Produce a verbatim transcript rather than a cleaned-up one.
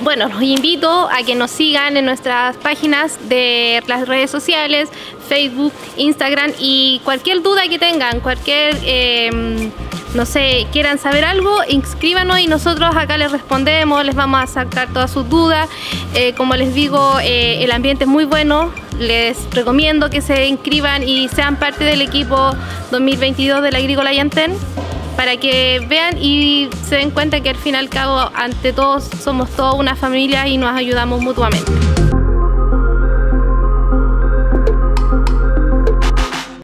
bueno, los invito a que nos sigan en nuestras páginas de las redes sociales, Facebook, Instagram, y cualquier duda que tengan, cualquier, eh, no sé, quieran saber algo, inscríbanos y nosotros acá les respondemos, les vamos a sacar todas sus dudas. Eh, como les digo, eh, el ambiente es muy bueno, les recomiendo que se inscriban y sean parte del equipo dos mil veintidós del Agrícola Yantén, para que vean y se den cuenta que al fin y al cabo, ante todos, somos toda una familia y nos ayudamos mutuamente.